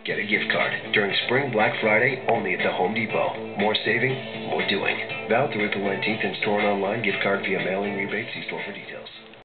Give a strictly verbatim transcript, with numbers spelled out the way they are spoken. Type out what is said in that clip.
get a gift card during Spring Black Friday only at the Home Depot. More saving, more doing. Valid through April nineteenth in store and online. Gift card via mail-in rebate. See store for details.